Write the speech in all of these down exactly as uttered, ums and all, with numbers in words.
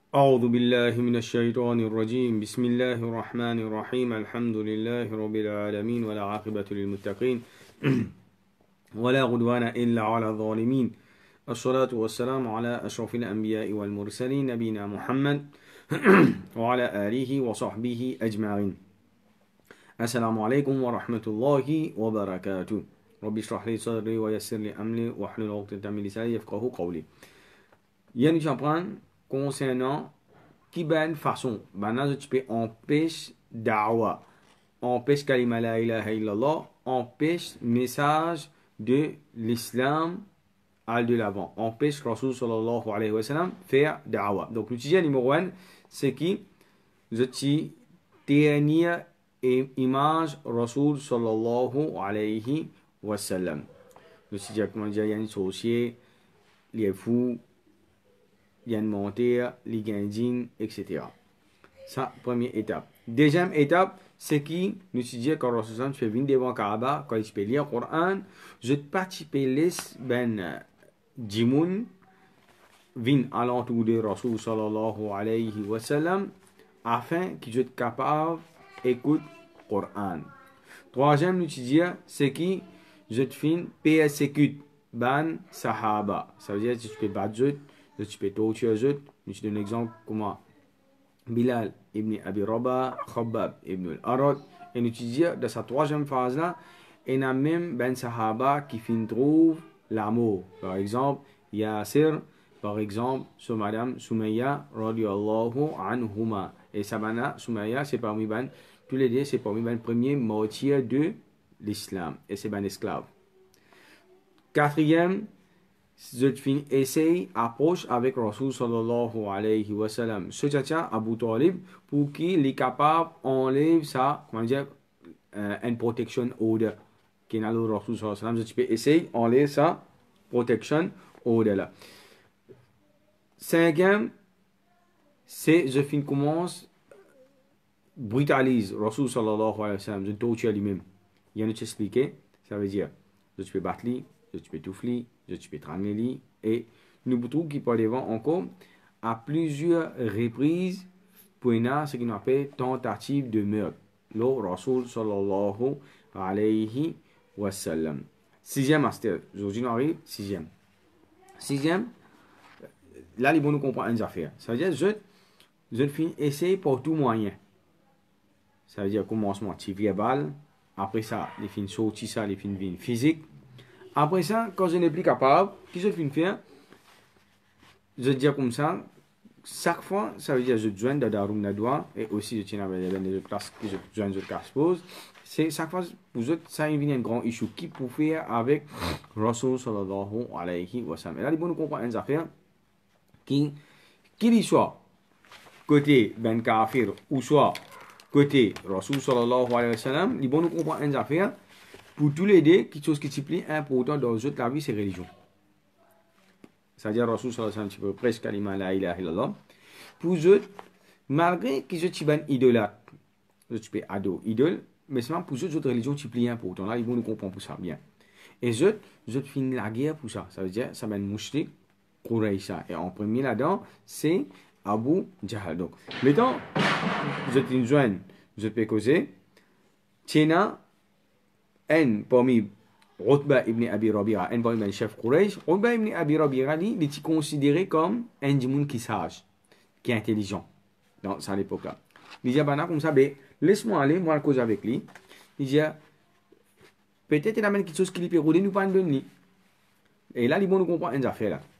أعوذ بالله من الشيطان الرجيم بسم الله الرحمن الرحيم الحمد لله رب العالمين ولا عاقبة للمتقين ولا عدوان إلا على الظالمين الصلاة والسلام على أشرف الأنبياء والمرسلين نبينا محمد وعلى آله وصحبه أجمعين. السلام عليكم ورحمة الله وبركاته. رب اشرح لي صدري ويسر لي أمري واحلل عقدة من لساني يفقهوا قولي. Yann j'apprends concernant qui ben façon maintenant tu peux empêcher da'wa, empêche kalima la ilaha illallah, empêche message de l'islam à de l'avant, empêche Rasul sallallahu alayhi wa sallam faire da'wa. Donc l'utilité numéro un c'est qui je t'y tenir image Rasul sallallahu alayhi wa sallam. L'utilité comment dire il y a une société les fous il y a une montée, les gains, et cetera. Ça, première étape. Deuxième étape, c'est qui nous dit quand Rasul fait venir devant Kaaba, quand il peut lire le Coran, je participe les ben Jimoun, vin à l'entour de Rasul sallallahu alayhi wa sallam, afin qu'il soit capable d'écouter le Coran. Troisième, nous dit c'est qui je fin persécute ban Sahaba. Ça veut dire que tu peux battre tu peux torturer eux. Je donne un exemple comment Bilal ibn Abi Rabah, Khabbab ibn al-Arad. Et nous disons dans cette troisième phase là, il y a même ben Sahaba qui fin trouve l'amour. Par exemple, Yasir, par exemple, sur Madame Soumaïa radiyallahu anhuma. Et Sabana Soumaïa, c'est parmi ben tous les deux, c'est parmi ben premier martyr de l'islam. Et c'est ben esclave. Quatrième, Zutfin essaye, approche avec Rasul sallallahu alayhi wa sallam. Ce tchatcha Abu Talib pour qu'il est capable d'enlever ça, comment dire, euh, une protection order. Qui n'a le Rasul sallallahu alayhi wa sallam. Zutfin essaye d'enlever ça, protection order là. Cinquième, c'est Zutfin commence brutalise Rasul sallallahu alayhi wa sallam. Je torture lui-même. Il y a une expliquer, ça veut dire, Zutfin battre lui, Zutfin touffler. Je peux trangler et nous trouvons qu'il peut devant encore à plusieurs reprises pour ce qu'on appelle tentative de meurtre. Le Rasul sallallahu alayhi wa sallam. Sixième master. Aujourd'hui, nous arrivons sixième. Sixième, là, les bons nous comprennent une affaire. Ça veut dire, je, je finis essayer par tout moyen. Ça veut dire, commencement, tir verbal. Après ça, les fins sortir ça, les fins physique. Après ça, quand je n'ai plus capable, qu'est-ce que je vais faire? Je dis comme ça, chaque fois, ça veut dire que je joins dans la room d'adwa et aussi je tiens avec les classes que je joins de classe pose. C'est chaque fois, pour eux, ça vient un grand issue qui peut faire avec Rasul sallallahu alayhi wa sallam. Et là, il faut nous comprendre une affaire qui, qu'il soit côté Ben Kafir ou soit côté Rasul sallallahu alayhi wa sallam, il faut nous comprendre une affaire. Pour tous les deux, quelque chose qui est plus important dans la vie, c'est la religion. C'est-à-dire, Rasul sallallahu alayhi wa sallam, presque kalima la ilaha illallah. Pour eux, malgré qu'ils soient une idolâtre, ils sont ado, idole, mais seulement pour eux, notre religion est plus importante. Là, ils vont nous comprendre pour ça bien. Et eux, ils finissent la guerre pour ça. Ça veut dire, ça va être mouchrik, Quraisha. Et en premier là-dedans, c'est Abu Jahal. Donc, maintenant, vous êtes une joine, vous êtes causer, Tchena, un parmi Utba ibn Abi Rabi'a, un parmi les chefs Quraysh, Utba ibn Abi Rabi'a, il est considéré comme un djimoun qui sage, qui est intelligent, dans à l'époque-là. Il dit, bah, comme ça, laisse-moi aller, moi, à cause avec lui. Il dit, peut-être il amène quelque chose qui lui peut rouler, nous pas de lui. Et là, il bon nous comprendre une affaire là.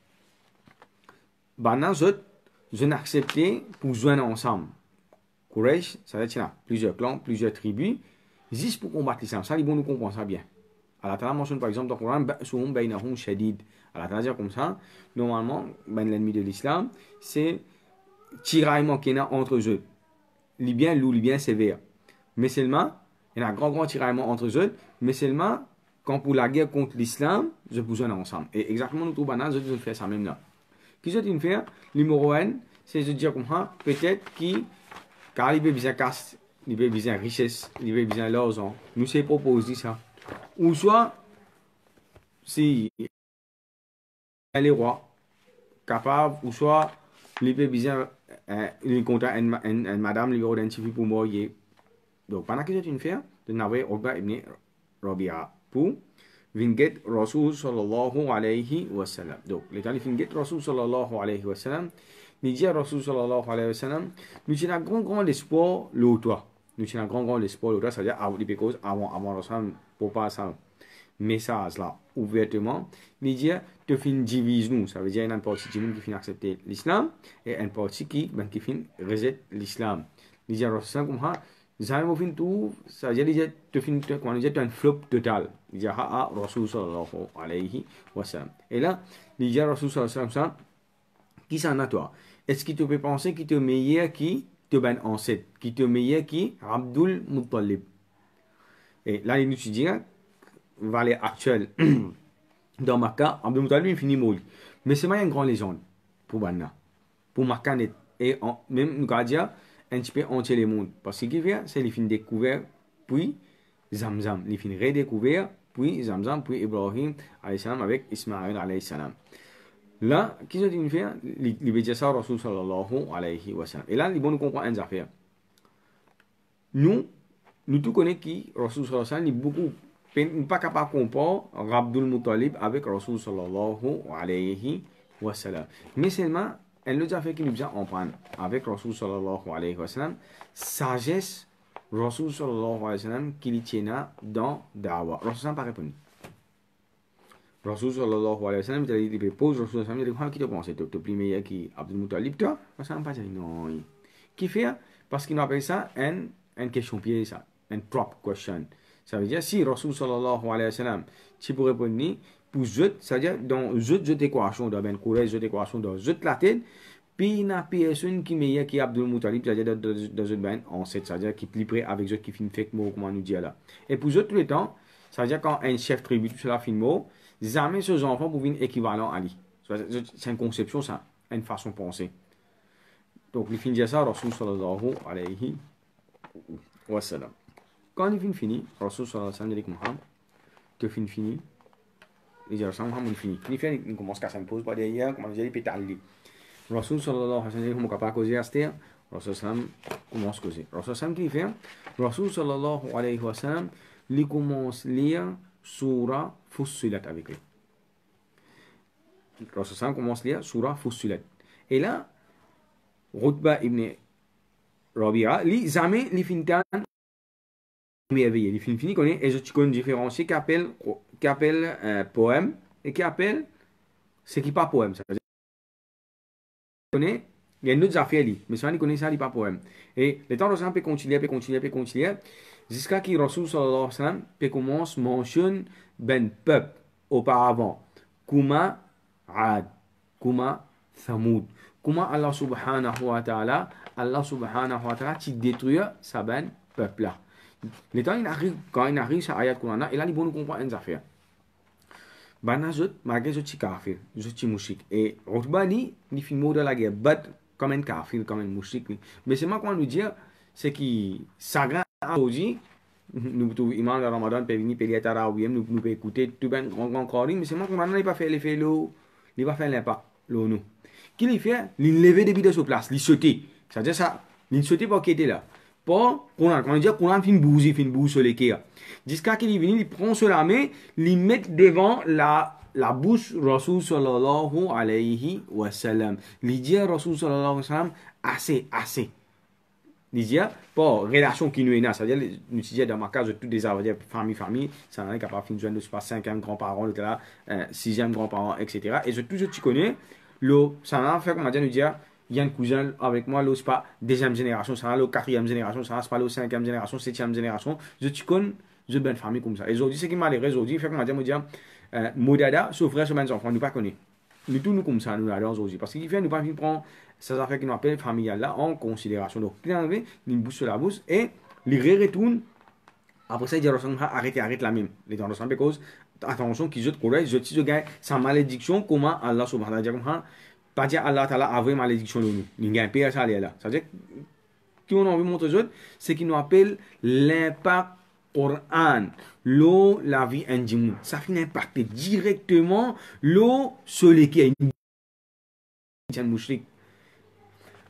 Bah, je, je n'accepte pour joindre ensemble. Quraysh, ça veut dire plusieurs clans, plusieurs tribus, juste pour combattre l'islam. Ça, les bons nous comprennent ça bien. Allah Ta'ala mentionne par exemple dans le Coran, Ba'suhum baynahum shadid. Allah Ta'ala dit comme ça, normalement, ben, l'ennemi de l'islam, c'est tiraillement qu'il y a entre eux. Les biens loups, les biens sévères. Mais seulement, il y a un grand, grand tiraillement entre eux, mais seulement, quand pour la guerre contre l'islam, je vous en ensemble. Et exactement, nous trouvons banal, je vais faire ça même là. Qu'est-ce que je vais faire? Numéro un, c'est de dire comme ça, peut-être qu'il, car il veut bien casse. Il veut besoin de richesse, il veut besoin de l'argent. Nous c'est proposé ça. Ou soit, si les rois capables, ou soit il veut besoin il compte une madame, lui identifie pour moi. Donc, pendant que j'ai une faire, de n'avoir Uqba ibn Rabi'a pour venir Rasul sallallahu alayhi wa sallam. Donc, les temps, il venir Rasul sallallahu alayhi wa sallam. Il dit à Rasul sallallahu alayhi wa sallam, nous avons un grand, grand espoir, l'autre. Nous avons un grand, grand espoir, l'autre. C'est-à-dire, avant, avant Rasul, pour pas ça. Message là, ouvertement, il dit, tu fin divise nous. Ça veut dire, il y a une partie qui fin accepter l'islam et une partie qui, ben, qui fin rejette l'islam. Il dit à Rasul comme ça, Zahir fin tout, ça veut dire, tu fin, quand il dit, tu as un flop total. Il dit, ah, ah, Rasul sallallahu alayhi wa sallam. Et là, il dit à Rasul sallallahu alayhi wa sallam, qui s'en a toi? Est-ce que tu peux penser qu'il te meilleur qui te ben ancêtre, qui te meilleur qui Abdul Muttalib? Et là, il nous dit, valet actuel dans Makkah, Abdul Muttalib il finit mort. Mais c'est une grande légende pour Banna, pour Makkah et en, même nous allons dire un petit peu entier le monde. Parce qu'il fait, c'est les fins découvert, puis Zamzam, les fins redécouvert, puis Zamzam, puis Ibrahim alayhi salam avec Ismaël alayhi salam. Là, qu'est-ce qu'il fait? Il veut dire ça Rasul sallallahu alayhi wa sallam. Et là, il faut nous comprendre une affaire. Nous, nous tous connaissons qui Rasul sallallahu alayhi wa sallam, il beaucoup nous pas capable de comparer Abdul Muttalib avec Rasul sallallahu alayhi wa sallam. Mais seulement, elle nous a fait qu'il nous a comprendre avec Rasul sallallahu alayhi wa sallam, sagesse Rasul sallallahu alayhi wa sallam qu'il tient dans Da'wa. Rasul sallallahu pas répondu. Rasul sallallahu alayhi wa sallam, il lui pose Rasul sallallahu alayhi wa sallam, qui te pense? Tu es plus meilleur qu'Abdul Muttalib, toi? Rasul sallallahu pas dit non. Qui fait? Parce qu'il appelle ça une, une question piège, une trap question. Ça veut dire, si Rasul sallallahu alayhi wa sallam, tu peux répondre, pour zut, c'est-à-dire, dans zut, zut équation, dans ben courage, zut équation, dans zut la tête, puis il n'y a personne qui est meilleur qu'Abdul Muttalib, c'est-à-dire, dans zut ben, en sept, c'est-à-dire, qui est plus près avec zut qui fait une fake mot, comment nous dire là. Et pour zut, tout le temps, c'est-à-dire, quand un chef tribu, tout cela fait une mot, jamais ces enfants pour venir équivalent à lui. C'est une conception, ça, une façon de penser. Donc, il finit ça, Rasul sallallahu alayhi wa sallam. Quand il finit fini, Rasul sallallahu alayhi wa sallam dit Muhammad, tu finis fini, il dit Rasul Muhammad fini. Il fait, il commence à se poser par derrière, comment dire, il peut t'aller. Rasul sallallahu alayhi wa sallam dit, comment capable causer à cette terre, Rasul sallallahu commence à causer. Rasul sallallahu qui fait, Rasul sallallahu alayhi wa sallam, il commence à lire Surah Fussilat avec lui. Rasul sallallahu commence à lire Surah Fussilat. Et là, Utba ibn Rabi'a, lui, jamais, il finit merveilleux. Il finit, fini, connaît, et je te connais différencier qui appelle, qui appelle euh, poème et qui appelle ce qui n'est pas poème. Ça veut dire, connaît, il y a une autre affaire, mais ça, il connaît ça, il n'est pas poème. Et le temps de ça peut continuer, peut continuer, peut continuer, jusqu'à ce que Rasul sallallahu alayhi wa sallam peut commencer à mentionner ben peuple auparavant. Kuma Ad, Kuma Thamoud. Comment Allah subhanahu wa ta'ala, Allah subhanahu wa ta'ala, tu détruis sa ben peuple là. Le temps il arrive, quand il arrive sur ayat Qur'an, et là il faut nous comprendre une affaire. Bana zot, malgré zot si kafir, zot si mouchik. Et Utba ni, ni fin mot de la guerre, bat comme un kafir, comme un mouchik. Mais c'est moi qu'on nous dire, c'est qui s'agrande aujourd'hui, nous trouvons imam de Ramadan, peut venir payer tarawih, nous nous peut écouter tout ben grand grand corps, mais c'est moi qu'on n'a pas fait l'effet l'eau, il va faire l'impact l'eau nous. Qu'il fait, il lever depuis de sa place, il sauter. C'est-à-dire ça, il sauter pour qu'il était là. Pour qu'on quand on dit qu'on a fait une bouse, il fait une bouse sur les quais. Jusqu'à qu'il est venu, il prend sur la main, il met devant la la bouche Rasul sallallahu alayhi wa sallam. Il dit à Rasul sallallahu alayhi wa sallam, assez, assez. Il dit, pour relation qui nous est là, c'est-à-dire, nous disons dans ma case, toutes des avocats, famille, famille, ça n'est capable de finir de se passer cinquième grand-parent, l'autre là, euh, sixième grand-parent, et cetera. Et je, tout ce que tu connais, le, ça n'a fait, comment dire, nous dire, il y a un cousin avec moi, là, c'est pas deuxième génération, ça n'a la quatrième génération, ça n'a pas la cinquième génération, septième génération. Je te connais, je bonne famille comme ça. Et aujourd'hui, ce qui m'a l'air, aujourd'hui, fait, comment dire, me dire, euh, Modada, sauf frère, ce même enfant, nous pas connaît. Nous tous, nous comme ça, nous l'allons aujourd'hui. Parce qu'il fait, nous pas prendre ces affaires qui nous appellent familiales là en considération. Donc, il enlevé, il bouge sur la bouche et il retourne. Après ça, il dit, arrêtez, arrête la même. Les gens ressemblent cause, attention, qu'ils jetent courage, je tire, gagne sa malédiction, comment Allah subhanahu wa ta'ala, pas dire Allah ta'ala a vraie malédiction de nous. Il y a un pire ça là. C'est-à-dire, qui on a envie de montrer aux autres, c'est qu'il nous appelle l'impact Coran. L'eau, la vie intime. Ça finit impacter directement l'eau sur lesquels. C'est un mouchrik.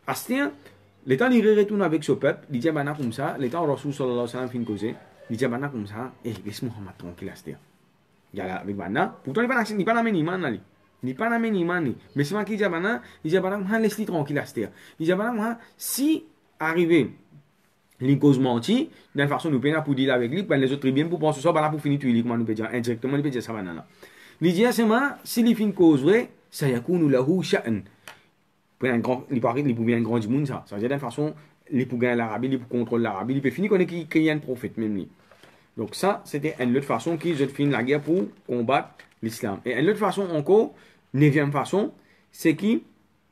Astia, l'état il retourne avec ce peuple, il dit bana comme ça, l'état Rasul sallallahu alayhi wa sallam fin causer, il dit bana comme ça, eh laisse Muhammad tranquille Astia. Il y a là avec bana, pourtant il pas il pas n'amène iman là. Il pas n'amène iman ni. Mais c'est moi qui dit bana, il dit bana moi laisse-le tranquille Astia. Il dit bana moi si arrivé les causes menti, d'une façon nous peine pour dire avec lui, les autres bien pour penser ça bana pour finir tout comment nous peut dire indirectement il peut dire ça bana là. Il dit c'est moi si il fin cause vrai, ça yakunu lahu sha'an. Un grand, il paraît qu'il peut un grand du monde ça. Ça veut dire d'une façon, il peut gagner l'Arabie, il peut contrôler l'Arabie, il peut finir qu'on est qu'il y a un prophète même lui. Donc ça, c'était une autre façon qu'ils ont fini la guerre pour combattre l'islam. Et une autre façon encore, neuvième façon, c'est qui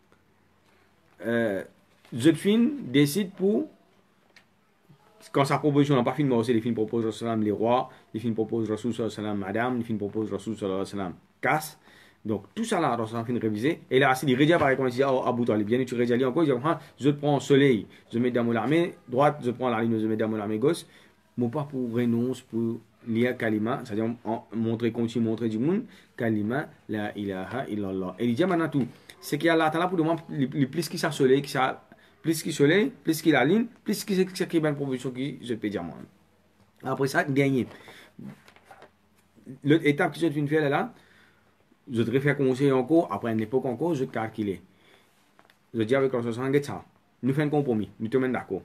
euh, Zodfin décide pour quand sa proposition n'a pas fini, mais aussi les films proposent les rois, les films proposent Rasul sallallahu alayhi wa sallam madame, les films proposent Rasul sallallahu alayhi wa sallam casse. Donc tout ça là, Rasul fin révisé. Et là, il regarde par exemple, il dit à Abu Talib, bien tu regardes encore, il dit je prends le soleil, je mets dans mon armée droite, je prends la ligne, je mets dans mon armée gauche. Mon pas pour renoncer, pour lire kalima, c'est-à-dire montrer, continuer, montrer du monde, kalima, la ilaha illallah. Et il dit maintenant tout, c'est qu'il y a là, pour demander le plus qui ça soleil, qui ça, plus qui soleil, plus qui la ligne, plus qui c'est qui est une proposition qui je peux dire moi. Après ça, gagner. L'autre étape que je viens de faire là, je devrais faire conseiller encore, après une époque encore, je calculer. Je dis avec le soixante ça, nous faisons un compromis, nous te mettons d'accord.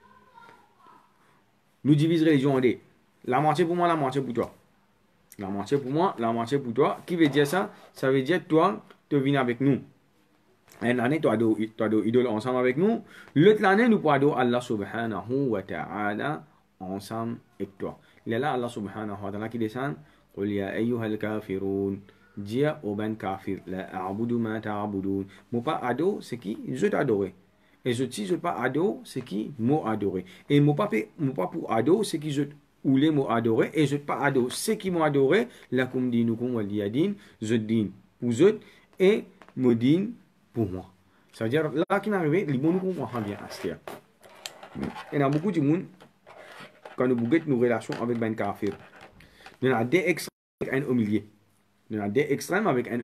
Nous divisons les gens en deux. La moitié pour moi, la moitié pour toi. La moitié pour moi, la moitié pour toi. Qui veut dire ça? Ça veut dire toi, tu viens avec nous. Une année, tu as deux idoles ensemble avec nous. L'autre année, nous pourrons Allah subhanahu wa ta'ala ensemble avec toi. Il est là, Allah subhanahu wa ta'ala qui descend. قل يا أيها الكافرون Dire au ben kafir, la a'budu ma ta'budun. Mon pas ado, c'est qui? Je t'adorer. Et je dis, je pas ado, c'est qui? Mot adoré. Et mon pas, mon pas pour ado, c'est qui je ou les mots adorés. Et je pas ado, c'est qui m'ont adoré? La kum dinukum wal diyadin. Je din pour je et me din pour moi. Ça veut dire, là qui m'arrive, les bons nous comprennent bien. Et il y a beaucoup de monde, quand nous bougeons nos relations avec ben kafir, il y a des extrêmes avec un au milieu. Il y a des extrêmes avec un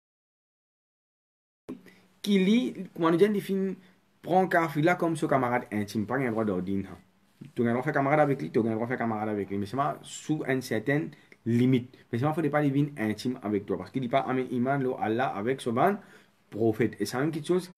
qui lit, comment on dit, il finit, prend kafir là comme ce camarade intime, pas un droit d'ordine. Tu as un droit de faire camarade avec lui, tu as un droit de faire camarade avec lui, mais c'est sous une certaine limite. Mais c'est pas, il ne faut pas deviner intime avec toi, parce qu'il dit pas, amen iman lo Allah avec ce ban prophète. Et c'est la même chose.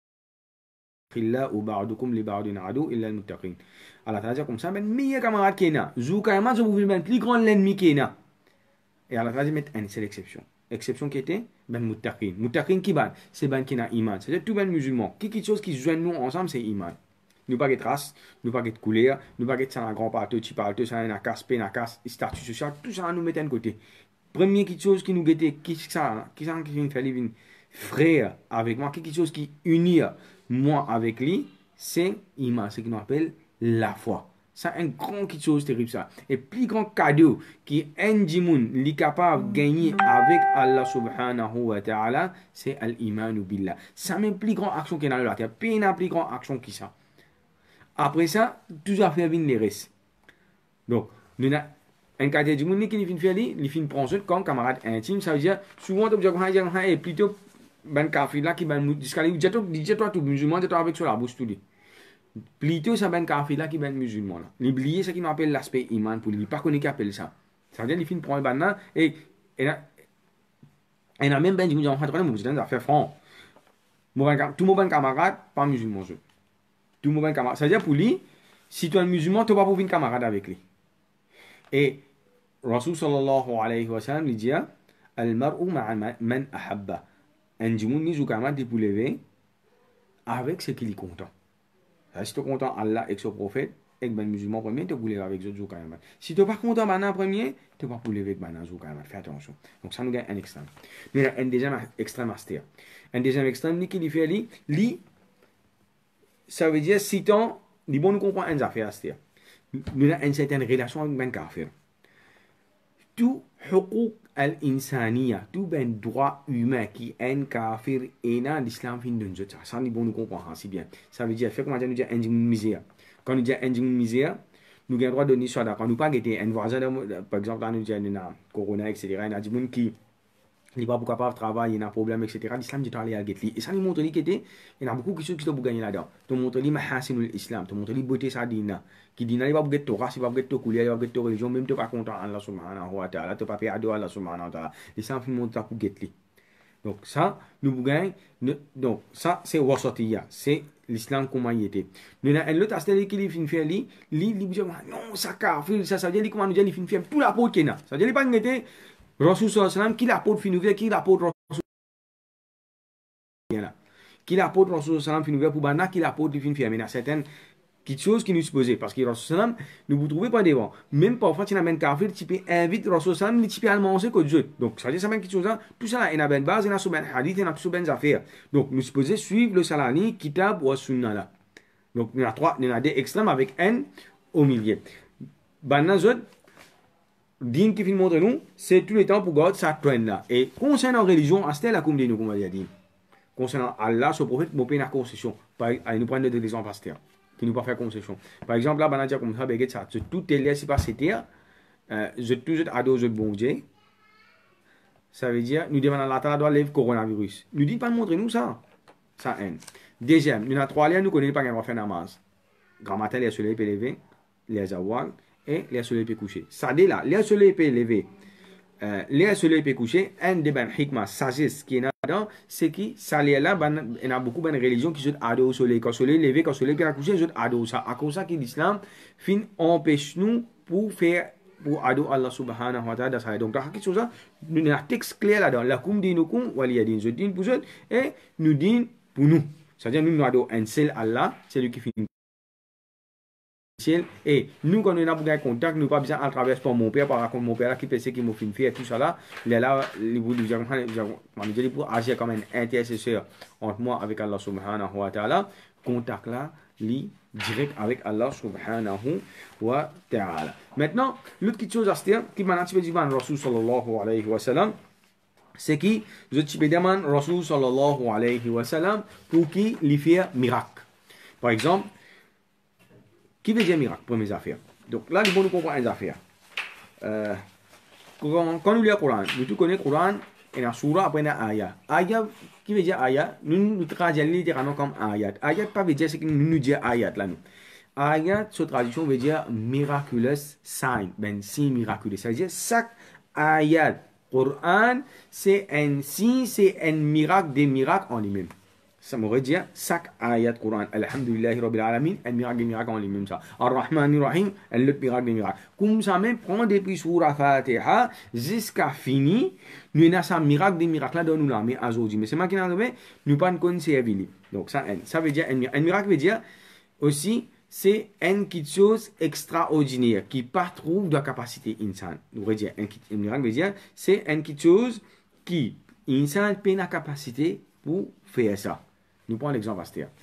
Allah ou ba'dukum li ba'din adu illa al-muttaqin. Allah t'a dit comme ça, mais meilleur camarade qu'il y a. Zou carrément, je vous le plus grand ennemi qu'il y a. Et Allah t'a dit, mettre une seule exception. Exception qui était, ben muttaqin. Muttaqin qui ban? C'est ben qui n'a iman. C'est-à-dire tout ben musulman. Qui quelque chose qui joigne nous ensemble, c'est iman. Nous pas de race, nous pas de couleur, nous pas de ça un grand partout, petit partout, ça un casse, peine, casse, statut social, tout ça nous met de côté. Première quelque chose qui nous guette, qui ça, qui ça qui vient faire les frère avec moi, quelque chose qui unit moi avec lui, c'est iman, ce qu'on appelle la foi. C'est un grand quelque chose terrible ça. Et plus grand cadeau qui un djimoun est capable de gagner avec Allah subhanahu wa ta'ala, c'est al-imanu billah. C'est même plus grande action qu'il y a dans la terre. Pas une plus grande action que ça. Après ça, tout à fait venir les restes. Donc, nous avons un cadeau du monde qui vient faire lui, il vient prendre comme camarade intime. Ça veut dire, souvent, tu vas dire, c'est plutôt ben kafir là qui ben disqualifié. Dis-toi, tout musulman, dis-toi avec sur la bouche tout dit. Plutôt, c'est ben kafir là qui ben musulman là. L'oublier, c'est ce qu'on appelle l'aspect iman pour lui. Il ne pas connaît qui appelle ça. Ça veut dire, il finit prendre le ban et il a même ben du monde, on va faire franc. Tout le monde camarade, pas musulman. Tout le monde camarade. Ça veut dire pour lui, si tu es un musulman, tu ne vas pas pouvoir être camarade avec lui. Et Rasul sallallahu alayhi wa sallam lui dit, al-mar'u ma'a man ahabba. Un djimoun ni zou camarade pour lever avec ce qu'il est content. Si tu es content Allah et son prophète, et ben musulman premier, tu peux lever avec zou camarade. Si tu n'es pas content maintenant premier, tu ne peux pas lever avec maintenant zou camarade. Fais attention. Donc ça nous gagne un extrême. Mais un deuxième extrême astéa. Un deuxième extrême, ni qui lui fait lui, lui, ça veut dire si tu es bon, nous comprenons une affaire astéa. Nous avons une certaine relation avec ben kafir. Tout حقوق الإنسانية tout ben droit humain qui est un kafir et dans l'islam fin d'un jeu ça ni bon nous comprendre si bien ça veut dire fait comment dire nous dire un misère quand nous dire un misère nous avons droit de donner soit quand nous pas guetter un voisin par exemple là nous dire na corona etc il y a des gens qui il n'est pas capable de travailler, il y a un problème, et cetera. L'islam dit aller à Getli. Et ça nous montre qu'il y a beaucoup de choses qui sont gagner là-dedans. Tu montres l'islam, tu montres la beauté ça dina. Qui dit, il va pas Torah, il va pas Torah, il va pas Torah religion, même tu pas content Allah subhanahu wa ta'ala, tu pas faire ado Allah subhanahu wa ta'ala. L'islam nous montre ça pour Getli. Donc ça, nous gagnons. Donc ça, c'est wasatiya, c'est l'islam comment il était. Nous avons un autre aspect qui est fin faire li, li li dit non ça kafir, ça ça veut dire comment nous dire fin faire tout la porte qu'il a. Ça veut dire pas ngete Rasul sallallahu alayhi wa sallam qui la porte fin ouvert, qui la porte Rasul là. Qui la porte Rasul sallallahu alayhi wa sallam fin ouvert pour bana, qui la porte fin faire. Mais il y a certaines quelque chose qui nous se posait parce que Rasul sallam nous vous trouvez pas devant. Même parfois tu n'amènes kafir, tu peux inviter Rasul sallam, tu peux aller manger que Dieu. Donc ça veut dire ça même quelque chose là. Tout ça là, il y a une base, il y a une hadith, il y a une affaire. Donc nous supposons suivre le salani, kitab ou sunna là. Donc il y en a trois, il y en a des extrêmes avec N au milieu. Banna zot din qui filme montre nous, c'est tout le temps pour God ça traîne là. Et concernant la religion, c'est la comme dit nous comme on va dire. Concernant Allah, ce prophète nous paye une concession. Allez nous prendre des religions pasteur qui nous pas faire concession. Par exemple là, banna dire comme ça, ben ça, tout est là si pas c'était euh je toujours ado je bon Dieu. Ça veut dire nous devons Allah Ta'ala doit lever coronavirus. Nous dit pas montrer nous ça. Ça N. Deuxième, nous avons trois liens, nous connaissons pas qu'on va faire namaz. Grand matin, les soleils peuvent lever, les awal, et les soleils peuvent coucher. Ça dit là, les soleils peuvent lever, euh, les soleils peuvent coucher, un des ben hikma, sagesse qui est là-dedans, c'est que ça là, il y a beaucoup de religions qui sont adorées au soleil. Quand le soleil levé, quand le soleil peut coucher, ils sont adorés ça. À cause de ça, l'islam fin empêche nous pour faire pour adorer Allah subhanahu wa ta'ala. Donc, dans quelque chose, nous avons un texte clair là-dedans. La kum dinukum waliyadin. Je dis pour eux et nous disons pour nous. C'est-à-dire, nous, nous adorons un seul Allah, c'est lui qui finit. Et nous, quand nous avons un contact, nous n'avons pas besoin à travers par mon père, par rapport à mon père qui pensait qu'il m'a fait faire tout ça là. Il est là, il est pour agir comme un intercesseur entre moi avec Allah subhanahu wa ta'ala. Contact là, li direct avec Allah subhanahu wa ta'ala. Maintenant, l'autre chose à se dire, qui m'a dit devant Rasul sallallahu alayhi wa sallam, c'est qui, je te demande Rasul sallallahu alayhi wa sallam pour qui lui fait miracle. Par exemple, qui veut dire miracle pour mes affaires? Donc là, il faut nous comprendre les affaires. Euh, quand, quand nous lisons le Coran, nous tous connaissons le Coran et la surah après la ayah. Ayah, qui veut dire ayah? Nous nous traduisons littéralement comme ayat. Ayat pas veut dire ce que nous nous disons ayat là nous. Ayat, cette traduction veut dire miraculous sign, ben signe miraculeux. Ça veut dire chaque ayat Coran, c'est un signe, c'est un miracle des miracles en lui-même. Ça m'aurait dit chaque ayat Coran, Alhamdulillahi Rabbil Alamin, un miracle des miracles en lui-même ça. Ar-Rahman Ar-Rahim, un autre miracle des miracles. Comme ça même, prend depuis Surah Fatiha jusqu'à fini, nous avons un miracle des miracles là dans nous là, mais aujourd'hui. Mais c'est moi qui n'en ai nous pas connaissons Vili. Donc ça, ça veut dire, un miracle veut dire aussi, c'est une chose extraordinaire qui pas trouve de capacité insan. Nous veut dire, un miracle veut dire, c'est une chose qui, insan peut la capacité pour faire ça. Nous prenons l'exemple à Astéa.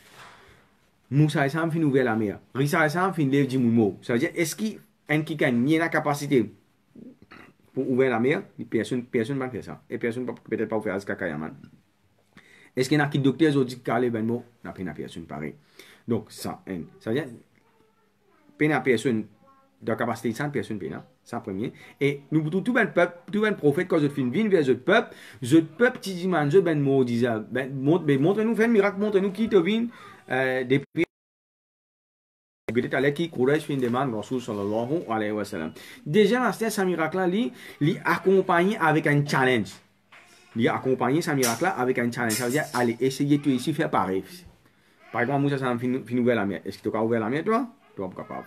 Moussa Essam fin ouvert la mer. Rissa Essam fin lève du moumo. Ça veut dire, est-ce qu'il y a un qui a la capacité pour ouvrir la mer? Personne ne va faire ça. Et personne ne peut peut-être pas faire ce cacayaman. Est-ce qu'il y a qui docteur qui dit qu'il ben mot? N'a pas personne pareil. Donc, ça, ça veut dire, peine à personne de capacité sans personne peine. Ça, premier. Et nous, tout, tout ben peuple, tout ben prophète, quand je fais une vie vers le peuple, je peuple, tu dis, man, je ben mot, disait, ben, montre-nous, fais un miracle, montre-nous qui te vient, euh, des pays. Peut-être aller qui courage fin demande Rasul sallallahu alayhi wa sallam. Déjà, ce miracle-là, il accompagné avec un challenge. Il accompagné ce miracle-là avec un challenge. Ça veut dire, allez, essayez de ici faire pareil. Par exemple, Moussa Salam fin ouvert la mer. Est-ce que tu as ouvert la mer, toi? Tu n'es pas capable.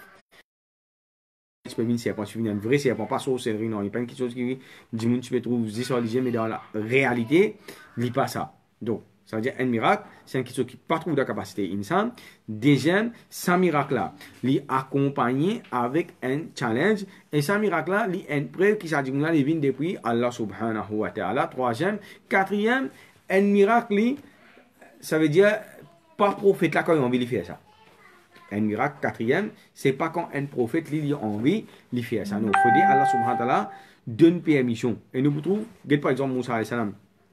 Tu peux venir serpent, tu viens un vrai serpent, pas sorcellerie, non. Il y a plein de choses qui disent, tu peux trouver visualiser, mais dans la réalité, il n'y a pas ça. Donc, ça veut dire un miracle, c'est une chose qui n'a pas trouvé de capacité insan. Deuxième, ce miracle-là, il est accompagné avec un challenge. Et ce miracle-là, il est une preuve qui s'agit de vient depuis Allah subhanahu wa ta'ala. Troisième. Quatrième, un miracle, ça veut dire, pas prophète là quand il a envie de faire ça. Un miracle, quatrième, c'est pas quand un prophète lui a envie de faire ça. Non, il faut dire Allah subhanahu wa ta'ala donne permission. Et nous trouvons, par exemple, Moussa alayhi salam,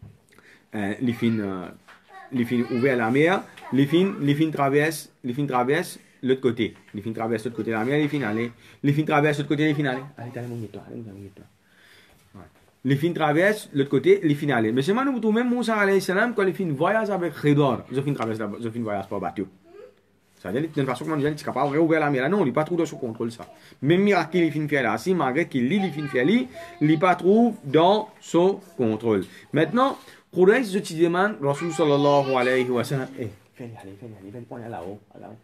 euh, les fins, euh, les fins ouvert la mer, les fins, les fins traversent, les fins traversent l'autre côté. Les fins traversent l'autre côté de la mer, les fins allez, les fins traversent l'autre côté, les fins allez. Allez, allez, mon toi, allez, mon toi. les fins traversent l'autre côté, les fins aller. Mais c'est moi nous trouvons même Moussa alayhi salam quand les fins voyagent avec Khidr, ils fin traversent ils fin voyage par bateau. Ça veut dire d'une façon comment dire, il est capable de rouvrir la mer là, non, il n'est pas trop dans son contrôle ça. Même miracle il fin faire là, si malgré qu'il lit il fin faire lui, il n'est pas trop dans son contrôle. Maintenant, Quraysh je te demande Rasul sallallahu alayhi wa sallam, eh, fais aller, fais aller, viens prendre là-haut,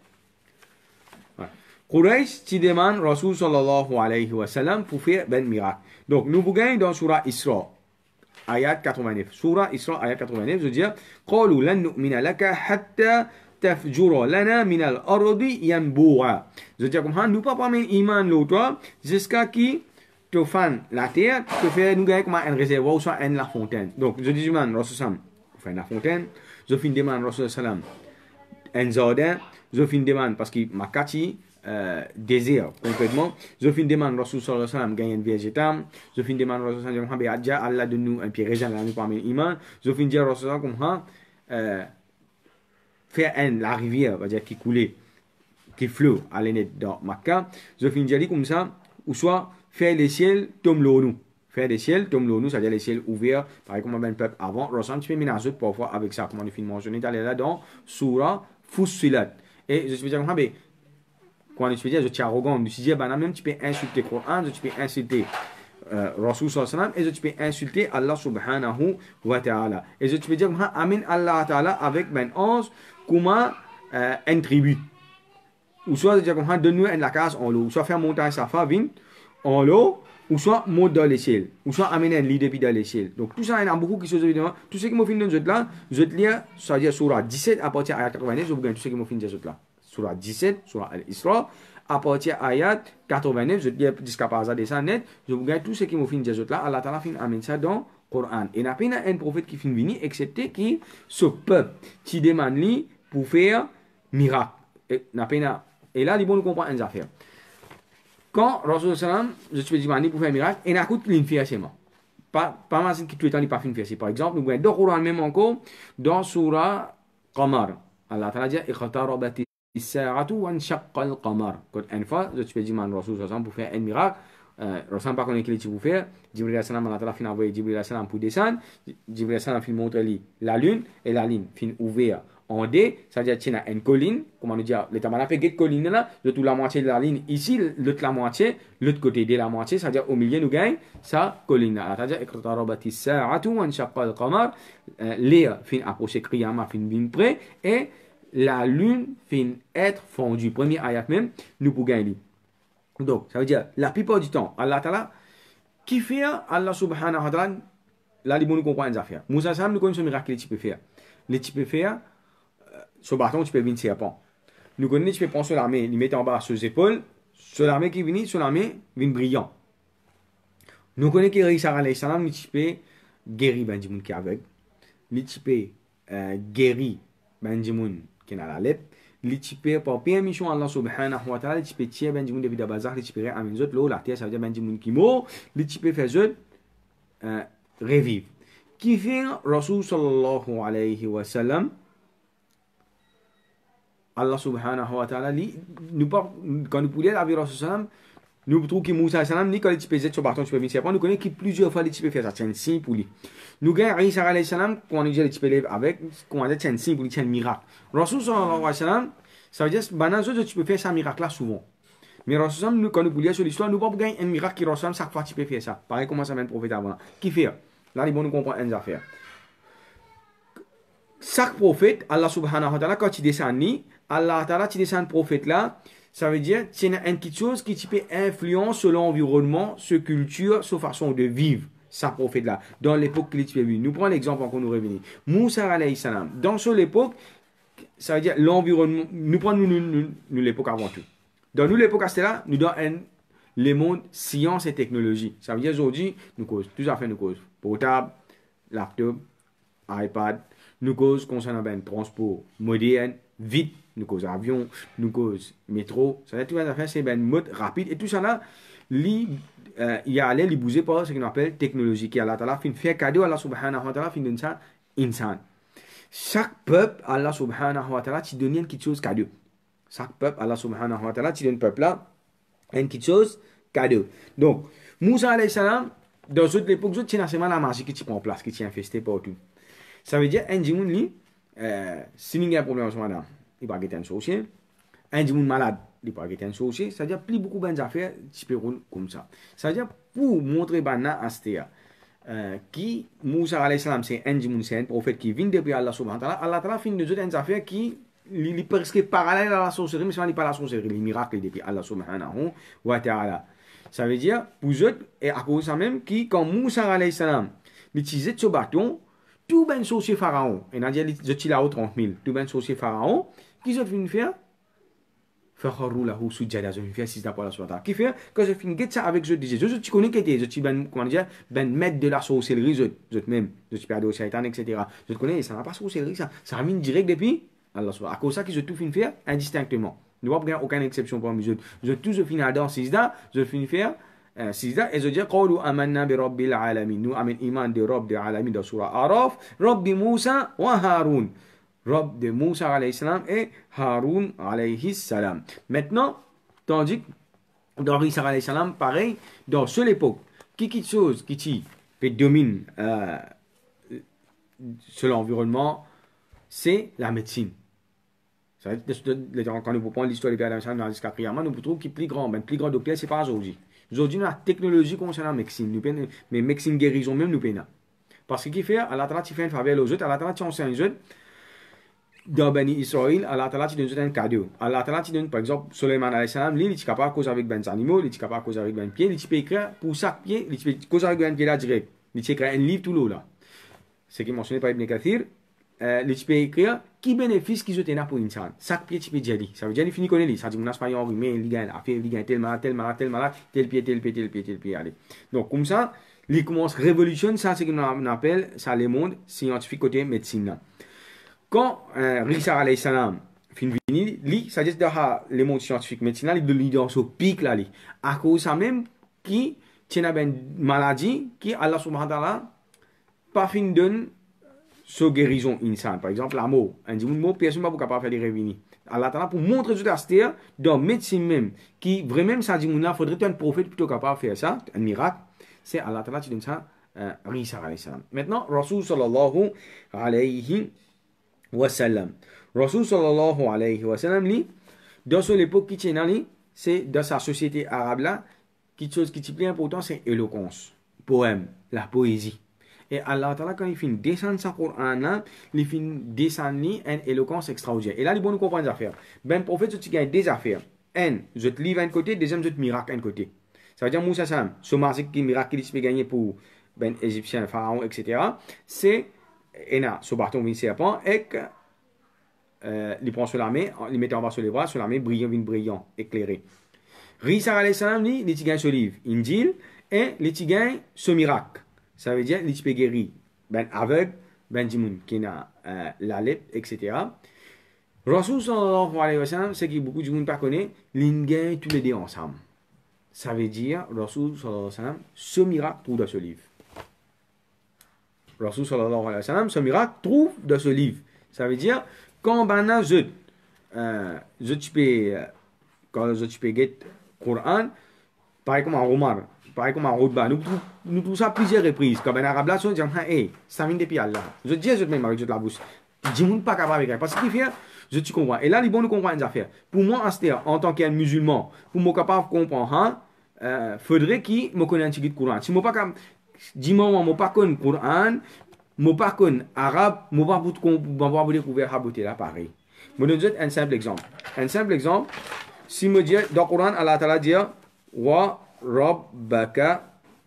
là-haut. Quraysh te demande Rasul sallallahu alayhi wa sallam pour faire ben miracle. Donc, nous vous gagnons dans Surah Isra, ayat quatre-vingt-neuf. Surah Isra, ayat quatre-vingt-neuf, je veux dire, قَالُوا لَن نُؤْمِنَ لَكَ حَتَّى تَفْجُرَ لَنَا مِنَ الْأَرْضِ يَنْبُوعًا. Je veux dire, comme ça, nous ne pouvons pas mettre iman l'autre, jusqu'à qui te fan la terre, te fait nous gagner comme un réservoir ou soit une la fontaine. Donc, je dis, man, Rasul sallam, faire la fontaine, je finis demande Rasul sallam, un jardin, je finis demande parce qu'il m'a kati, Euh, désir complètement. Je finis demande Rasul sallallahu alayhi wa sallam gagner un végétal. Je finis demande Rasul sallallahu alayhi wa sallam Allah donne nous un pied raisin là nous parmi iman. Je finis dire Rasul sallallahu alayhi wa sallam euh, faire un la rivière va dire qui coulait qui flot à l'aîné dans Makkah. Je finis dire comme ça ou soit faire les ciels tombe l'eau nous. Faire des ciels tombe l'eau nous, c'est-à-dire les ciels ouverts pareil comme un peuple avant. Rasul tu peux ménager parfois avec ça comme on finit mentionné là dans Surah Fussilat. Et je veux dire comme ça quand tu dis, je suis arrogant, je dis, ben, même tu peux insulter le Coran, tu peux insulter euh, Rasul sallallahu alayhi wa sallam, et tu peux insulter Allah subhanahu wa ta'ala. Et je peux dire, amin Allah ta'ala avec ben onze, comment euh, une tribu. Ou soit, je dis, donne-nous la case en l'eau, ou soit faire monter sa famille en l'eau, ou soit monter dans les ciels, ou soit amener un lit depuis dans les ciels. Donc tout ça, il y a beaucoup qui sont évidemment. Tout ce qui m'a fait de là, je te lis, c'est-à-dire Surah dix-sept à partir de ayat quatre-vingt-neuf, je vous gagne tout ce qui m'a fait de là. Surah dix-sept, Surah Al-Isra, à partir de ayat quatre-vingt-neuf, je dis jusqu'à pas de ça net, je vous gagne tout ce qui m'a fait de là, Allah Ta'ala fin amène ça dans le Coran. Et il n'y a pas un prophète qui fin venir, excepté qui, ce peuple, qui demande lui pour faire miracle. Et, et là, il faut nous comprendre une affaire. Quand Rasul sallam, je suis demandé pour faire miracle, il n'y a qu'une ligne faire seulement. Pas pas mal qui tout le temps il pas fin faire. Par exemple, nous voyons dans le Coran même encore, dans Surah Qamar, Allah Ta'ala dit, iqtarabati الساعة وانشق القمر. Quand une fois, je te dis, man, Rasul sallam pour faire un miracle, euh, Rasul pas connaît qu'il pour faire. Jibril sallam, Allah Ta'ala fin envoyer Jibril sallam pour descendre. Jibril sallam fin montrer lui la lune et la ligne fin ouvert en D, ça veut dire qu'il y a une colline, comment nous dire, l'état on a fait cette colline là, de toute la moitié de la ligne ici, l'autre la moitié, l'autre côté de la moitié, ça veut dire au milieu nous gagne sa colline là. Ça veut dire iqtarabati as-sa'atu wa inshaqqa al-qamar, l'air fin approcher Qiyamah fin bien près et la lune fin être fondue. Premier ayat même, nous pour gagner. Donc, ça veut dire, la plupart du temps, Allah Ta'ala, qui fait Allah subhanahu wa ta'ala, là, il nous comprendre les affaires. Moussa Sam, nous connaissons le miracle que tu peux faire. Les tu peux faire, ce bâton, tu peux venir serpent. Nous connaissons, tu peux prendre sur l'armée, il met en bas sur les épaules, sur l'armée qui vient, sur l'armée, vient brillant. Nous connaissons que Isa alayhi salam, tu peux guérir ben du monde qui est aveugle. Tu peux guérir ben du monde qui est à la lettre. Tu peux, par permission Allah subhanahu wa ta'ala, tu peux tirer ben du monde depuis le bazar, tu peux amener les autres, l'eau, la terre, ça veut dire ben du monde qui mort, tu peux faire les autres revivre. Qui fait Rasul sallallahu alayhi wa sallam, Allah subhanahu wa ta'ala, nous pas, quand nous poulions avec Rasul sallam, nous trouvons que Moussa sallam, ni quand les types sur bâton, tu peux venir serpent, nous connaissons que plusieurs fois les types faire ça, c'est un signe pour lui. Nous gagnons Isa alayhi salam, quand nous disons les types avec, quand on dit c'est un signe pour lui, c'est un miracle. Rasul sallallahu alayhi wa sallam, ça veut dire, banal, tu peux faire ça miracle là souvent. Mais Rasul sallam, nous, quand nous poulions sur l'histoire, nous pas gagner un miracle qui Rasul sallam, chaque fois tu peux faire ça. Pareil, comment ça vient le prophète avant. Qui fait? Là, il faut nous comprendre une affaire. Chaque prophète, Allah subhanahu wa ta'ala, quand il descend, Allah ta'ala, tu descends le prophète là, ça veut dire qu'il y a une petite chose qui peut influencer sur l'environnement, sur culture, sur façon de vivre, ça prophète là, dans l'époque qu'il est venu. Nous prenons l'exemple encore nous revenir. Moussa alayhi salam, dans cette époque, ça veut dire l'environnement, nous prenons nous, nous, nous l'époque avant tout. Dans nous l'époque à cela, nous donnons le monde science et technologie. Ça veut dire aujourd'hui, nous causons, tout à fait nous causons, portable, laptop, iPad, nous causons concernant ben transport moderne, vite, nous causons avion, nous causons métro, ça veut dire tout à fait c'est ben mode rapide et tout ça là, li, euh, il y a allé li bouger par ce qu'on appelle technologie qui Allah Ta'ala fin faire cadeau Allah subhanahu wa ta'ala fin donne ça insan. Chaque peuple Allah subhanahu wa ta'ala tu donne une petite chose cadeau. Chaque peuple Allah subhanahu wa ta'ala tu donne peuple là une petite chose cadeau. Donc Moussa alayhi salam dans toute l'époque, c'est seulement la magie qui prend en place, qui t'y infesté partout. Ça veut dire, un dimoun li, euh, si il y a un problème avec madame, il va être un sorcier. Un dimoun malade, il va être un sorcier. Ça veut dire, plus beaucoup de affaires, tu peux rouler comme ça. Ça veut dire, pour montrer bana astéa, euh, qui, Moussa alayhi salam, c'est un dimoun, c'est un prophète qui vient depuis Allah subhanahu wa ta'ala. Allah ta'ala finit de autres affaires qui, il est presque parallèle à la sorcellerie, mais ce n'est pas la sorcellerie, les miracles depuis Allah subhanahu wa ta'ala. Ça veut dire, vous êtes, et à cause de ça même, qui, quand Moussa alayhi salam, utilisait ce bâton, tout ben sorcier pharaon, et on a dit, je suis là au trente mille, tout ben sorcier pharaon, qui je viens faire? Fakharu lahu sujada, je viens faire six d'apôtres sur la terre. Qui fait? Quand je finis ça avec je disais, je, je connais qui était, je suis ben, comment dire, ben maître de la sorcellerie, je, je même, je suis perdu au shaitan, et cetera. Je connais, ça n'a pas sorcellerie, ça, ça ramène direct depuis Allah. À cause de ça, que je tout finis faire indistinctement. Il n'y a pas aucune exception pour moi. Je, je tout je finis dans six-da, je finis faire six-da, et je dis, Qawlu amanna bi rabbil alamin. Nous amène iman de Rabb de alamin dans Surah Araf, Rabbi Moussa wa Haroun. Rabb de Moussa alayhi salam et Haroun alayhi salam. Maintenant, tandis que dans Isa alayhi salam, pareil, dans seule époque, qui quelque chose qui qui domine euh, sur l'environnement, c'est la médecine. Ça veut dire, quand nous prenons l'histoire des pères d'Amérique dans l'histoire prière, nous trouvons qu'il est plus grand. Mais le plus grand docteur, ce n'est pas aujourd'hui. Aujourd'hui, la technologie concernant la médecine, nous payons, mais médecine guérison même, nous payons. Parce que qui fait, à la tala, tu fais un faveur aux autres, à la tala, tu enseignes aux autres. Dans Bani Israël, à la tala, tu donnes un cadeau. À la tala, tu donnes, par exemple, Suleiman alayhi salam, lui, il est capable de causer avec ben animaux, il est capable de causer avec ben pied, il peut écrire pour chaque pied, il peut causer avec ben pied là direct. Il peut écrire un livre tout l'eau là. C'est qui est mentionné par Ibn Kathir. Euh, tu peux écrire qui bénéfice qui je pour l'insan. Chaque pied tu peux dire. Ça veut dire qu'il finit connaître. Ça dit, mon aspect en mais il gagne, il gagne tel malade, tel malade, tel malade, tel pied, tel pied, tel pied, tel pied. Allez. Donc, comme ça, il commence à révolutionner ça, c'est ce qu'on appelle ça le monde scientifique côté médecine. Là. Quand euh, Risa alayhi salam fin vini, lui, ça dit que le monde scientifique médecine, il est dans ce pic là. À cause de ça même, qui tient une maladie, qui Allah subhanahu wa ta'ala, pas fin donne so guérison insan. Par exemple, la mot. Un dit, mot, personne ne peut pas faire des revenus. Allah Ta'ala, pour montrer tout à dans médecine même, qui vraiment, ça dit, il faudrait un prophète plutôt capable de faire ça, un miracle, c'est Allah Ta'ala qui donne ça, Isa alayhi salam. Maintenant, Rasul sallallahu alayhi wa sallam. Rasul sallallahu alayhi wa sallam, lui, dans son époque qui tient là, c'est dans sa société arabe là, quelque chose qui est plus important, c'est l'éloquence, poème, la poésie. Et Allah Ta'ala, quand il finit descendre sa Coran, il finit descendre une éloquence extraordinaire. Et là, il faut nous comprendre des affaires. Ben, prophète, tu gagnes des affaires. Un, je te livre un côté, deuxième, je te miracle un côté. Ça veut dire, Moussa Salam, ce miracle qui miracle qu'il peut gagner pour ben égyptien, pharaon, et cetera. C'est, et là, ce bâton vient serpent, et que, euh, il prend sur la main, il met en bas sur les bras, sur la main, brillant, vient brillant, éclairé. Risa alayhi salam, lui, il gagne ce livre, Injil, et il gagne ce miracle. Ça veut dire qu'il peut guérir ben aveugle, ben dimoun qui a euh, la lèpre, et cetera. Rasul sallallahu alayhi wa sallam, c'est que beaucoup de gens ne connaissent, il gagne tous les deux ensemble. Ça veut dire, Rasul sallallahu alayhi wa sallam, ce miracle trouve dans ce livre. Rasul sallallahu alayhi wa sallam, ce miracle trouve dans ce livre. Ça veut dire, quand ben je, euh, je peux, quand je peux get Coran, pareil comme un roman. Pareil comme un roadba, nous nous trouvons ça plusieurs reprises. Quand un arabe là, on dit, hey, ça vient depuis Allah. Je dis, je même avec la bouche. Je ne suis pas capable avec elle. Parce qu'il fait, je te comprends. Et là, il est bon de comprendre les affaires. Pour moi, en tant qu'un musulman, pour moi capable de comprendre, hein, euh, faudrait qu'il me connaisse un petit peu de Coran. Si je ne suis pas capable, dis-moi, je ne pas connais le Coran, je ne pas connais l'arabe, je ne pas vous découvrir la beauté là, pareil. Je vais vous donner un simple exemple. Un simple exemple, si je me dis, dans le Coran, Allah Ta'ala dit, wa Rabbaka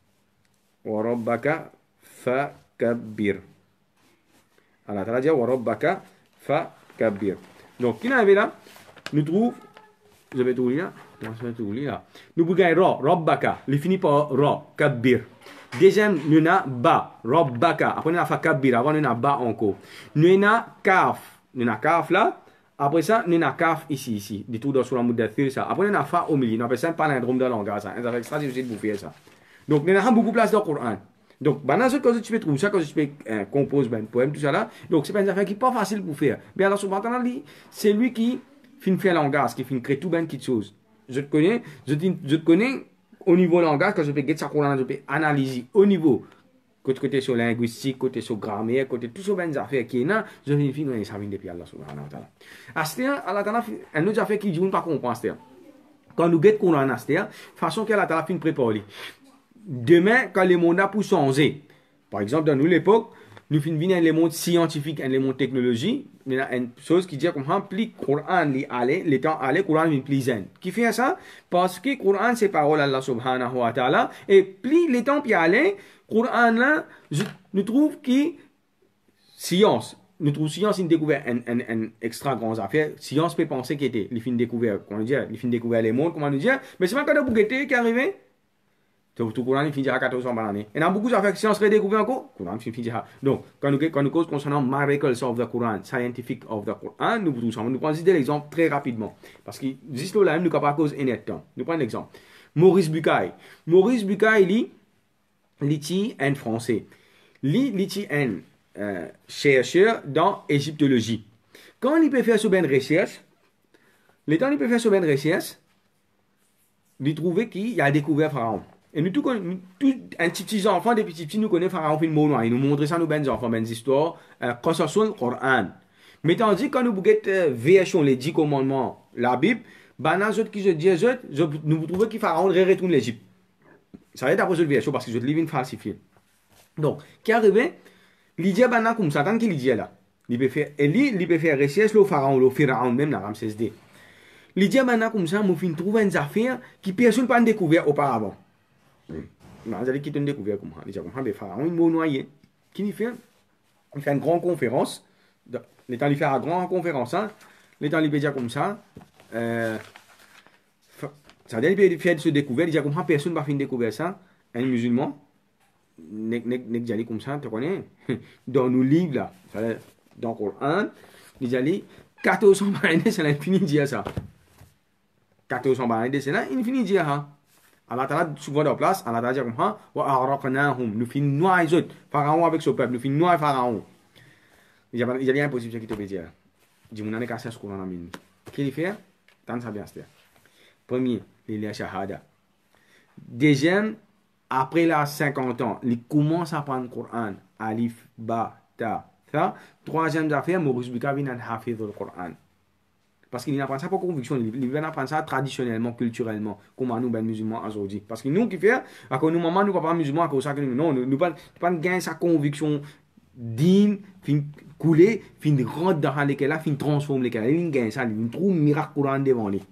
wa Rabbaka fakabbir. Allah Ta'ala dit wa Rabbaka fakabbir. Donc, qui avait là, nous trouvons, je vais tout lire là, je vais tout lire là. Nous pouvons ra, Rabbaka, il finit par ra, kabbir. Deuxième, nous avons ba, Rabbaka. Après, nous avons fakabbir, avant, nous avons ba encore. Nous avons kaf, nous avons kaf là. Après ça, nous avons kaf ici, ici. Du tout dans sur la moudathir, ça. Après, nous avons fa au milieu. Nous appelle ça un palindrome de langage. Ça fait extra difficile de bouffer ça. Donc, nous avons beaucoup de place dans le Coran. Donc, quand tu peux trouver ça, quand tu peux euh, composer un poème, tout ça là. Donc, c'est pas une affaire qui n'est pas facile pour faire. Mais alors, subhanahu wa ta'ala, c'est lui qui finit faire langage, qui finit créer tout bien de choses. Je te connais, je te, je te connais au niveau langage, quand je peux get ça Coran, je peux analyser au niveau côté côté sur linguistique, côté sur grammaire, côté tout ce ben affaires qui est là, je viens finir ça vient depuis Allah subhanahu wa ta'ala. Astia Allah ta'ala un autre affaire qui dit on pas comprendre astia. Quand nous get Coran astia, façon qu'Allah ta'ala fin préparer. Demain quand le monde a pour changer. Par exemple dans nous l'époque, nous fin venir les mondes scientifiques et les mondes technologie, mais il y a une chose qui dit comme plus Coran li aller, les temps aller Coran vient plus zen. Qui fait ça parce que Coran c'est parole Allah subhanahu wa ta'ala et plus les temps puis aller Coran là, je, nous trouve que science, nous trouve science une découverte un, un, un extra grande affaire. Science peut penser qu'il était les fins découvert, comment dire, les fins découvert les mondes, comment nous dire, mais c'est pas quand vous guettez qui est arrivé. Tout le Coran finit à quatorze cents par année. Et il y a beaucoup d'affaires que science redécouvert encore. Coran finit à. Donc, quand nous quand nous cause concernant miracles of the Quran, scientific of the Quran, nous nous nous prenons juste l'exemple très rapidement, parce que juste là, nous ne pouvons pas cause un temps. Nous prenons l'exemple. Maurice Bucaille. Maurice Bucaille dit Liti en français. Li Liti en euh, chercheur dans égyptologie. Quand il peut faire sur une recherche, le temps il peut faire sur une recherche, il trouve qu'il a découvert Pharaon. Et nous tous, tout, un petit petit enfant, des petits petits, nous connaissons Pharaon film noir. Il nous montre ça nous ben enfants, ben histoires, euh, quand ça soit le Coran. Mais tandis quand nous bouquet euh, version les dix commandements, la Bible, ben là, autres qui je dis, je, je, nous trouvons que Pharaon retourne l'Égypte. Ça va être après cette version parce que je te livre falsifié. Donc, qui est arrivé, il dit ben comme ça, tant qu'il dit là, il peut faire, et lui, il peut faire recherche le Pharaon, le Pharaon même, la Ramsès deux. Il dit ben comme ça, moi, je trouve une affaire qui personne n'a pas découvert auparavant. Vous allez quitter une découverte comme ça. Il dit comme ça, le Pharaon, il m'a noyé. Qui il fait? Il fait une grande conférence. Le temps il fait une grande conférence, hein. Le temps il peut dire comme ça. Euh, ça veut dire qu'il fait se découvrir. Il dit comme ça, personne n'a fait une découverte ça. Un musulman, n'est pas comme ça, tu connais? Dans nos livres là, dans le Coran, il dit quatorze cents années, c'est l'infini de dire ça. quatorze cents années, c'est l'infini de dire ça. Allah Ta'ala, souvent dans place, Allah Ta'ala dit comme ça, wa araqnahum, nous finissons noyer les autres, Pharaon avec son peuple, nous finissons noyer Pharaon. Il y a rien impossible qui te peut dire. Il dit, mon année cassé ce qu'on a mis. Qu'est-ce qu'il fait? Tant ça bien, c'est. Premier, il est shahada. Deuxième, après la cinquante ans, il commence à apprendre le Coran, alif, ba, ta, ça. Troisième affaire, Maurice Bucaille vient d'apprendre le Coran. Parce qu'il n'apprend ça pas conviction, il vient d'apprendre ça traditionnellement, culturellement, comme nous, ben musulmans aujourd'hui. Parce que nous qui fait, à cause nous, maman, nous, papa, musulmans, à cause ça que nous, non, nous, nous pas, pas gagner sa conviction digne, fin couler, fin rentre dans lesquelles là, fin transforme lesquelles là, il gagne ça, il trouve miracle Coran devant lui.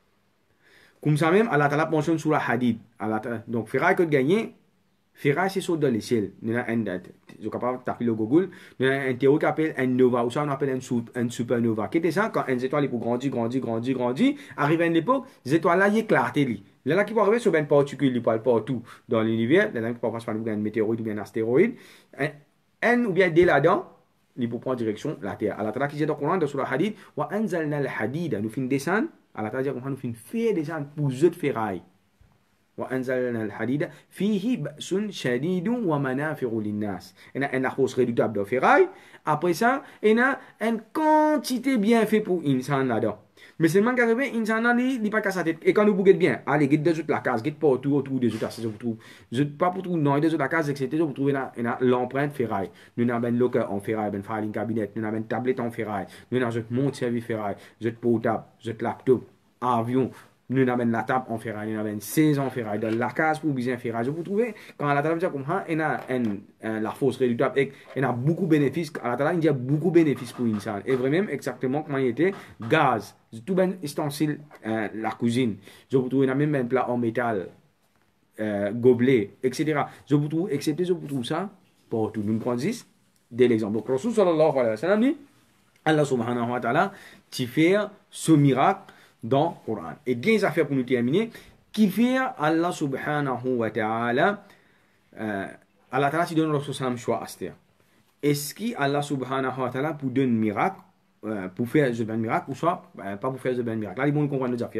Comme ça même, Allah Ta'ala mentionne sur la hadith. Donc, Ferraille que de gagner, Ferraille c'est sur dans l'échelle. Nous avons un, je suis capable de taper le Google, nous avons un théorie qui appelle un nova, ou ça on appelle un, un supernova. Qu'est-ce que c'est ça? Quand une étoile est pour grandir, grandir, grandir, grandir, arrive à une époque, les étoiles là, ils éclatent. Là, là qui peut arriver sur une particule, ils parlent partout dans l'univers, là, qui peut passer par un météorite ou bien un astéroïde, un, un ou bien des là-dedans, ils peuvent prendre direction la Terre. Allah Ta'ala qui dit dans le Coran, dans la hadith, wa anzalna al-hadid, nous finissons descendre. Allah Ta'ala dit qu'on nous fait faire descendre pour eux de ferraille. Wa anzalna al-hadid fihi ba'sun shadidun wa manafi'u lin-nas. Il y a une force redoutable de ferraille. Après ça, il y a une quantité bien fait pour insan là-dedans. Mais seulement qu'arrivé, insan là, il n'est pas qu'à sa tête. Et quand nous bouguez bien, allez, guette des autres la case, guette pas autour, autour des autres, vous trouvez, pas pour trouver, non, des autres la case, et cetera. Vous trouvez là, l'empreinte ferraille. Nous avons un locker en ferraille, un filing cabinet, nous avons une tablette en ferraille, nous avons un montre service ferraille, un portable, un laptop, avion. Nous avons la table en ferraille, nous avons seize en ferraille, dans la case pour bien ferraille. Vous trouvez, quand la table dit comme ça, il y a un, un, la force réductable et il y a beaucoup de bénéfices. À la table, il y a beaucoup de bénéfices pour une salle. Et vraiment, exactement comment il était, gaz, tout bien ustensile, euh, la cuisine. Je vous trouve, il y a même un plat en métal, euh, gobelet, et cetera. Je vous trouve, excepté, je vous trouve ça, pour tout. Nous prenons dix, dès l'exemple. Donc, Rasul sallallahu alayhi wa sallam dit, Allah subhanahu wa ta'ala, tu fais ce miracle dans le Coran. Et bien, ça fait pour nous terminer, qui fait Allah subhanahu wa ta'ala, euh, Allah ta'ala, tu donnes le sallam choix à ce est-ce qu'Allah subhanahu wa ta'ala pour donner un miracle, euh, pour faire un miracle, ou soit euh, pas pour faire un miracle. Là, il faut comprendre nos affaires.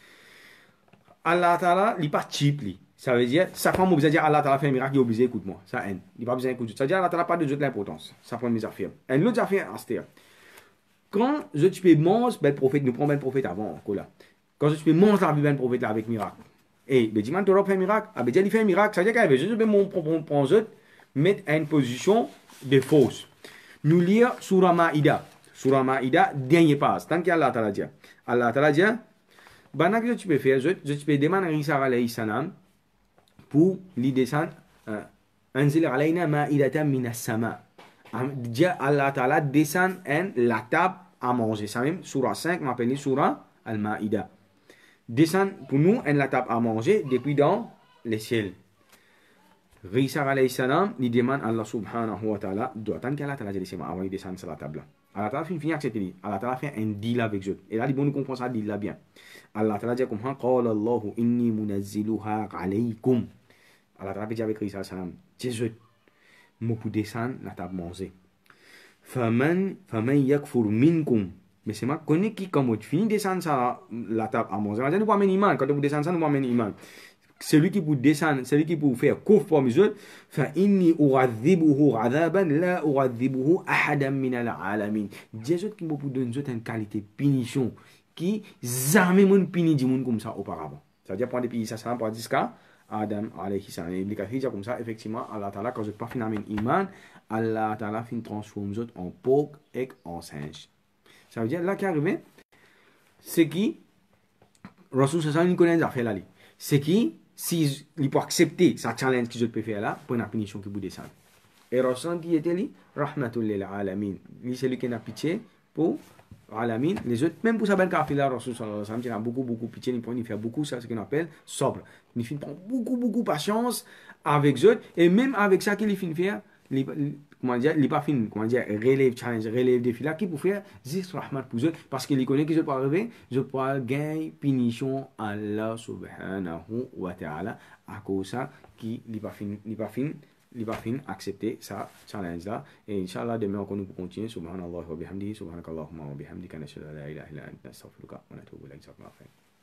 Allah ta'ala, il n'est pas cheap. Ça veut dire, ça prend besoin de dire Allah ta'ala fait un miracle, il est obligé d'écouter moi. Ça aide. Il n'est pas besoin d'écouter. Ça veut dire Allah ta'ala pas de l'importance. Ça prend mes affaires. Et l'autre affaire, c'est quand je te fais manger, ben prophète, nous prenons ben prophète avant, là. Quand je te fais manger la vie ben prophète là, avec miracle. Et, ben, dis-moi, tu auras fait un miracle. Ah, ben, il fait un miracle. Ça veut dire qu'il je vais prendre mettre à une position de fausse. Nous lire Surah Maïda. Surah Maïda, dernier passe. Tant qu'Allah Ta'ala dit. Allah Ta'ala dit, ben, que tu peux faire, je, je peux demander à Isa alayhi salam pour lui descendre, Anzil alayna ma'idatan minas sama. Dia Allah Ta'ala descend en la table à manger. Ça même, Surah cinq, m'appelle Surah Al-Ma'ida. Descend pour nous en la table à manger depuis dans les ciels. Isa alayhi salam, il demande à Allah subhanahu wa ta'ala, doit tant qu'Allah Ta'ala dit, avant il descend sur la table. Allah Ta'ala fait accepter. Allah Ta'ala fait un deal avec eux. Et là, il bon comprendre ça deal là bien. Allah Ta'ala dit comme ça, qala Allahu inni munazziluha alaykum. Allah Ta'ala dit avec Isa salam, Jésus, moi pour descendre la table manger. Faman faman yakfur minkum. Mais c'est moi connais qui comme tu finis descendre ça la table à manger. Nous pas un iman quand vous descendez ça nous pas un iman. Celui qui peut descendre, celui qui peut faire couvre pour mes autres, fa inni u'adhibuhu 'adaban la u'adhibuhu ahadan min al-'alamin. Jésus qui peut donner autres une qualité punition qui jamais mon puni du monde comme ça auparavant. Ça veut dire prendre des pays ça ça pour dire ça Adam alayhi salam. Il dit comme ça effectivement Allah Ta'ala quand je pas finalement iman, Allah Ta'ala fin transforme les autres en porc et en singe. Ça veut dire là qui arrive c'est qui Rasul sallallahu alayhi wa sallam connaît les affaires là. C'est qui si il peut accepter sa challenge que je peux faire là pour une punition qui vous descend. Et Rasul qui était là, rahmatul lil alamin. Lui c'est lui qui a pitié pour alamin. Les autres même pour sa belle kafir là Rasul sallallahu alayhi wa sallam il a beaucoup beaucoup pitié, il prend il fait beaucoup ça ce qu'on appelle sobre. Il finit prend beaucoup beaucoup patience avec eux et même avec ça qu'il finit faire comment dire, il pas fin, comment dire, relève challenge, relève défi là qui pour faire juste rahmat pour eux parce qu'il connaît que je peux arriver, je peux gagner punition Allah subhanahu wa ta'ala à cause ça qui il pas fin, il pas fin, il pas fin accepter ça challenge là et inchallah demain on peut continuer subhanallah wa bihamdihi subhanakallahumma wa bihamdika nashhadu an la ilaha illa anta astaghfiruka wa natubu ilayk.